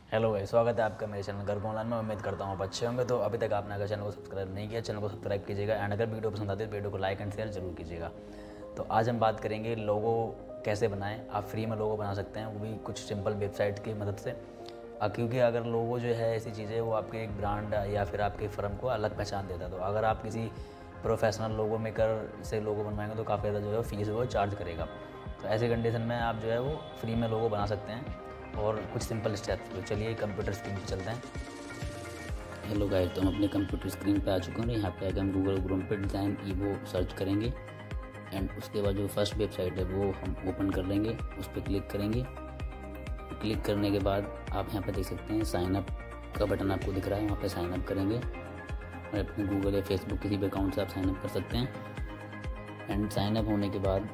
Hello भाई, स्वागत है आपका मेरे चैनल घर ऑनलाइन में। उम्मीद करता हूँ आप अच्छे होंगे। तो अभी तक आपने अगर चैनल को सब्सक्राइब नहीं किया, चैनल को सब्सक्राइब कीजिएगा। एंड अगर वीडियो पसंद आती है तो वीडियो को लाइक एंड शेयर जरूर कीजिएगा। तो आज हम बात करेंगे लोगो कैसे बनाएं। आप फ्री में लोगो बना सकते हैं, वो भी कुछ सिंपल वेबसाइट की मदद से। क्योंकि अगर लोगो जो है ऐसी चीज़ है, वो आपके एक ब्रांड या फिर आपके फर्म को अलग पहचान देता है। तो अगर आप किसी प्रोफेशनल लोगो मेकर से लोगो बनवाएंगे तो काफ़ी ज़्यादा जो है फीस वो चार्ज करेगा। तो ऐसे कंडीशन में आप जो है वो फ्री में लोगो बना सकते हैं और कुछ सिंपल स्टेप्स। तो चलिए कंप्यूटर स्क्रीन पर चलते हैं। हेलो गाइस, तो हम अपने कंप्यूटर स्क्रीन पे आ चुके हैं। यहाँ पे आकर हम गूगल क्रोम पे डिज़ाइन ईवो सर्च करेंगे एंड उसके बाद जो फर्स्ट वेबसाइट है वो हम ओपन कर लेंगे। उस पर क्लिक करेंगे। क्लिक करने के बाद आप यहाँ पे देख सकते हैं साइन अप का बटन आपको दिख रहा है। वहाँ पे साइन अप करेंगे और अपने गूगल या फेसबुक किसी भी अकाउंट से आप साइन अप कर सकते हैं। एंड साइन अप होने के बाद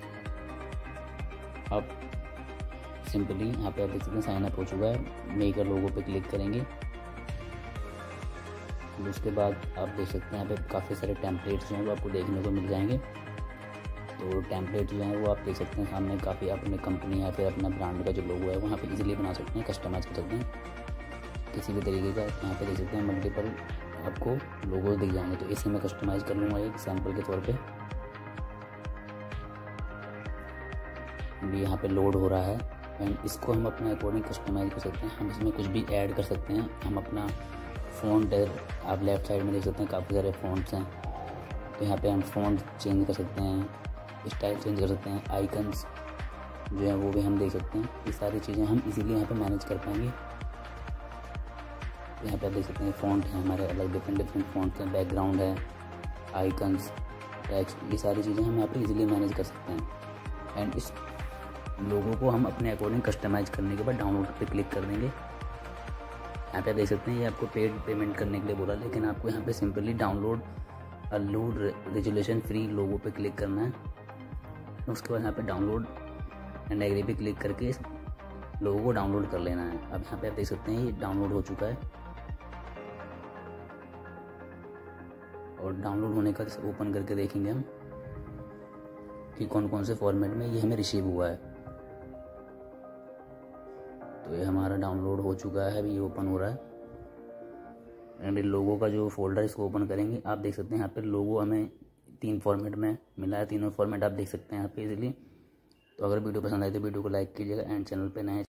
आप सिंपली यहाँ पे आप देख सकते हैं साइन अप हो चुका है। मेक अ लोगो पे क्लिक करेंगे। उसके बाद आप देख सकते हैं यहाँ पे काफ़ी सारे टेम्पलेट्स जो हैं वो आपको देखने को मिल जाएंगे। तो टेम्पलेट जो हैं वो आप देख सकते हैं सामने। काफ़ी आप अपने कंपनी या फिर अपना ब्रांड का जो लोगो है वहाँ पे इजीली बना सकते हैं, कस्टमाइज़ कर सकते हैं किसी भी तरीके का। यहाँ पे देख सकते हैं मल्टीपल आपको लोगो दिख जाएंगे। तो इसे मैं कस्टमाइज़ कर लूँगा एक सैम्पल के तौर पर। अभी यहाँ पे लोड हो रहा है एंड इसको हम अपने अकॉर्डिंग कस्टमाइज़ कर सकते हैं। हम इसमें कुछ भी ऐड कर सकते हैं। हम अपना फ़ॉन्ट है, आप लेफ़्ट साइड में देख सकते हैं काफ़ी सारे फ़ॉन्ट्स हैं। तो यहाँ पे हम फ़ॉन्ट चेंज कर सकते हैं, स्टाइल चेंज कर सकते हैं, आइकन्स जो है वो भी हम देख सकते हैं। ये सारी चीज़ें हम इजीली यहाँ पे मैनेज कर पाएंगे। यहाँ पे आप देख सकते हैं फ़ॉन्ट है हमारे अलग, डिफरेंट फ़ॉन्ट्स हैं, बैकग्राउंड है, आइकन्स, टेक्स्ट, ये सारी चीज़ें हम यहाँ पर ईजिली मैनेज कर सकते हैं। एंड इस लोगों को हम अपने अकॉर्डिंग कस्टमाइज़ करने के बाद डाउनलोड पे क्लिक कर देंगे। यहाँ पे देख सकते हैं ये आपको पेड पेमेंट करने के लिए बोला, लेकिन आपको यहाँ पे simply download low resolution free logo पे क्लिक करना है। उसके बाद यहाँ पे डाउनलोड एंड एग्री पे क्लिक करके इस लोगो को डाउनलोड कर लेना है। अब यहाँ पे आप देख सकते हैं ये डाउनलोड हो चुका है और डाउनलोड होने का ओपन करके देखेंगे हम कि कौन कौन से फॉर्मेट में ये हमें रिसीव हुआ है। तो ये हमारा डाउनलोड हो चुका है, अभी ये ओपन हो रहा है। एंड लोगो का जो फोल्डर है इसको ओपन करेंगे। आप देख सकते हैं यहाँ पे लोगो हमें 3 फॉर्मेट में मिला है। तीनों फॉर्मेट आप देख सकते हैं यहाँ पे इजीली। तो अगर वीडियो पसंद आए तो वीडियो को लाइक कीजिएगा एंड चैनल पे नए